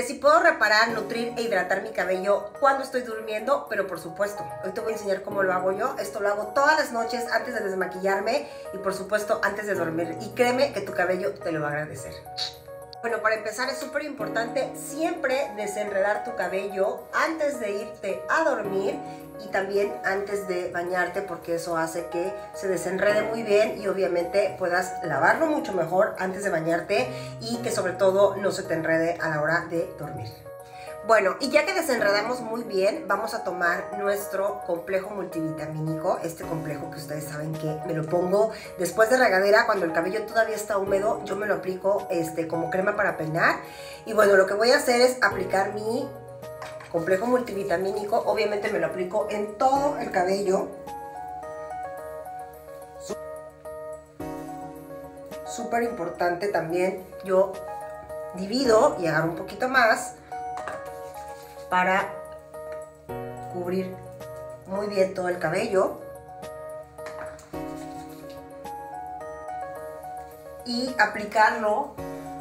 Que si puedo reparar, nutrir e hidratar mi cabello cuando estoy durmiendo, pero por supuesto, hoy te voy a enseñar cómo lo hago yo. Esto lo hago todas las noches antes de desmaquillarme y por supuesto antes de dormir. Y créeme que tu cabello te lo va a agradecer. Bueno, para empezar es súper importante siempre desenredar tu cabello antes de irte a dormir y también antes de bañarte, porque eso hace que se desenrede muy bien y obviamente puedas lavarlo mucho mejor antes de bañarte y que sobre todo no se te enrede a la hora de dormir. Bueno, y ya que desenredamos muy bien, vamos a tomar nuestro complejo multivitamínico, este complejo que ustedes saben que me lo pongo después de regadera, cuando el cabello todavía está húmedo, yo me lo aplico como crema para peinar. Y bueno, lo que voy a hacer es aplicar mi complejo multivitamínico, obviamente me lo aplico en todo el cabello. Súper importante también, yo divido y agarro un poquito más para cubrir muy bien todo el cabello y aplicarlo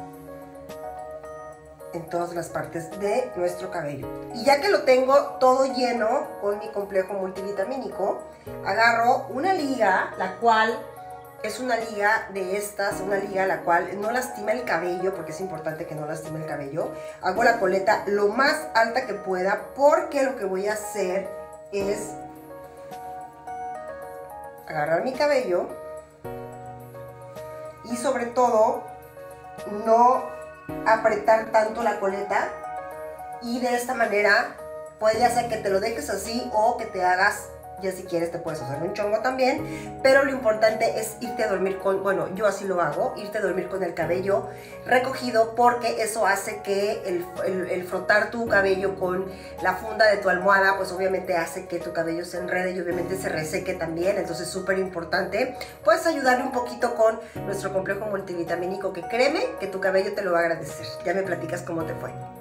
en todas las partes de nuestro cabello. Y ya que lo tengo todo lleno con mi complejo multivitamínico, agarro una liga, la cual es una liga de estas, una liga la cual no lastima el cabello, porque es importante que no lastime el cabello. Hago la coleta lo más alta que pueda, porque lo que voy a hacer es agarrar mi cabello y sobre todo no apretar tanto la coleta, y de esta manera puede hacer que te lo dejes así o que te hagas, ya si quieres te puedes hacer un chongo también, pero lo importante es irte a dormir con, bueno, yo así lo hago, irte a dormir con el cabello recogido, porque eso hace que el frotar tu cabello con la funda de tu almohada, pues obviamente hace que tu cabello se enrede y obviamente se reseque también. Entonces súper importante, puedes ayudarle un poquito con nuestro complejo multivitamínico, que créeme que tu cabello te lo va a agradecer. Ya me platicas cómo te fue.